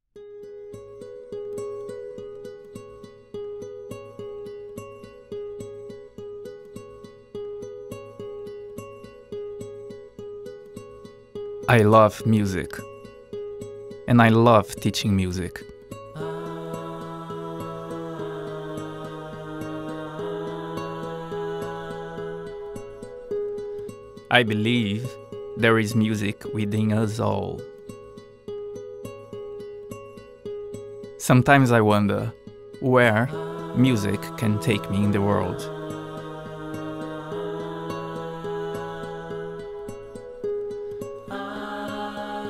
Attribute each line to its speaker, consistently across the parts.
Speaker 1: I love music, and I love teaching music. I believe there is music within us all. Sometimes I wonder where music can take me in the world.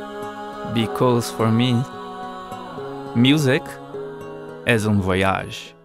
Speaker 1: Because for me, music is un voyage.